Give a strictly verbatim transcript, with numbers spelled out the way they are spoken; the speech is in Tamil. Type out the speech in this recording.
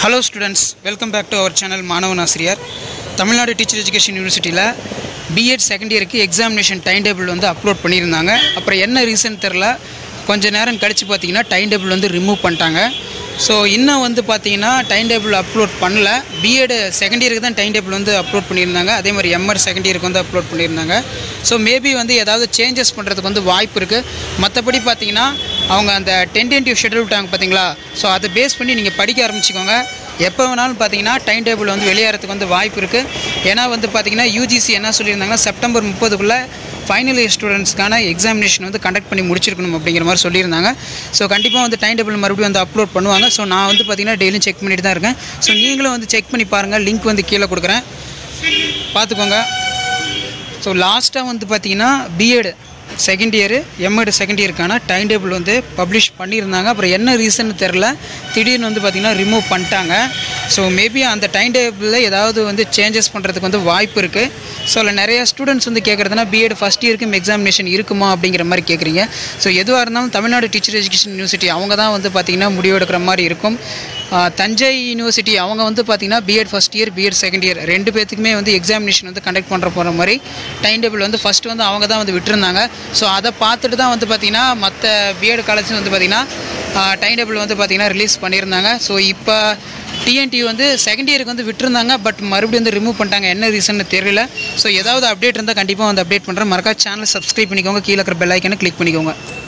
Hello students, welcome back to our channel Manavan Arrears. Tamil Nadu Teacher Education University la B.Ed second year ku examination timetable வந்து upload பண்ணிருந்தாங்க. அப்புறம் என்ன ரீசன் தெரியல, கொஞ்ச நேரம் கழிச்சு பாத்தீங்கன்னா timetable வந்து remove பண்ணிட்டாங்க. ஸோ இன்னும் வந்து பார்த்தீங்கன்னா டைம் டேபிள் அப்லோட் பண்ணல. பிஎட் செகண்ட் இயருக்கு தான் டைம் டேபிள் வந்து அப்லோட் பண்ணியிருந்தாங்க. அதே மாதிரி எம்எட் செகண்ட் இயருக்கு வந்து அப்லோட் பண்ணியிருந்தாங்க. ஸோ மேபி வந்து ஏதாவது சேஞ்சஸ் பண்ணுறதுக்கு வந்து வாய்ப்பு இருக்குது. மற்றபடி பார்த்தீங்கன்னா அவங்க அந்த டென்டேட்டிவ் ஷெட்யூல் விட்டாங்க பார்த்தீங்களா, ஸோ அதை பேஸ் பண்ணி நீங்கள் படிக்க ஆரம்பிச்சிக்கோங்க. எப்போ வேணாலும் பார்த்தீங்கன்னா டைம் டேபிள் வந்து வெளியேறதுக்கு வந்து வாய்ப்பு இருக்குது. ஏன்னா வந்து பார்த்தீங்கன்னா யூஜிசி என்ன சொல்லியிருந்தாங்கன்னா செப்டம்பர் முப்பதுக்குள்ளே ஃபைனல் இயர் ஸ்டூடெண்ட்ஸ்க்கான எக்ஸாமினேஷன் வந்து கண்டக்ட் பண்ணி முடிச்சிருக்கணும் அப்படிங்கிற மாதிரி சொல்லியிருந்தாங்க. ஸோ கண்டிப்பாக வந்து டைம் டேபிள் மறுபடியும் வந்து அப்லோட் பண்ணுவாங்க. ஸோ நான் வந்து பார்த்தீங்கன்னா டெய்லியும் செக் பண்ணிட்டு தான் இருக்கேன். ஸோ நீங்களும் வந்து செக் பண்ணி பாருங்கள், லிங்க் வந்து கீழே கொடுக்குறேன், பார்த்துக்கோங்க. ஸோ லாஸ்ட்டாக வந்து பார்த்தீங்கன்னா BEd second year MEd second இயருக்கான டைம் டேபிள் வந்து பப்ளிஷ் பண்ணியிருந்தாங்க. அப்புறம் என்ன ரீசன் தெரில, திடீர்னு வந்து பார்த்திங்கன்னா ரிமூவ் பண்ணிட்டாங்க. ஸோ மேபி அந்த டைம் டேபிளில் ஏதாவது வந்து சேஞ்சஸ் பண்ணுறதுக்கு வந்து வாய்ப்பு இருக்குது. ஸோ அதில் நிறைய ஸ்டூடெண்ட்ஸ் வந்து கேட்குறதுனா பிஎட் ஃபஸ்ட் இயருக்கும் எக்ஸாமினேஷன் இருக்குமா அப்படிங்கிற மாதிரி கேட்குறீங்க. ஸோ எதுவாக இருந்தாலும் தமிழ்நாடு டீச்சர் எஜுகேஷன் யூனிவர்சிட்டி அவங்க தான் வந்து பார்த்திங்கன்னா முடிவெடுக்கிற மாதிரி இருக்கும். தஞ்சை யூனிவர்சிட்டி அவங்க வந்து பார்த்திங்கன்னா BEd first year BEd second year ரெண்டு பேர்த்துக்குமே வந்து எக்ஸாமினேஷன் வந்து கண்டக்ட் பண்ணுற போகிற மாதிரி டைம் டேபிள் வந்து ஃபஸ்ட்டு வந்து அவங்க தான் வந்து விட்டுருந்தாங்க. ஸோ அதை பார்த்துட்டு தான் வந்து பார்த்திங்கன்னா மற்ற பிஎட் காலேஜ் வந்து பார்த்திங்கன்னா டைம் டேபிள் வந்து பார்த்திங்கன்னா ரிலீஸ் பண்ணியிருந்தாங்க. ஸோ இப்போ டிஎன்டி வந்து செகண்ட் இயருக்கு வந்து விட்டுருந்தாங்க, பட் மறுபடியும் வந்து ரிமூவ் பண்ணிட்டாங்க. என்ன ரீசன்னு தெரியல. ஸோ ஏதாவது அப்டேட் இருந்தால் கண்டிப்பாக வந்து அப்டேட் பண்ணுறேன். மறக்காம சேனல் சப்ஸ்கிரைப் பண்ணிக்கோங்க, கீழே இருக்கிற பெல் ஐக்கனை கிளிக் பண்ணிக்கோங்க.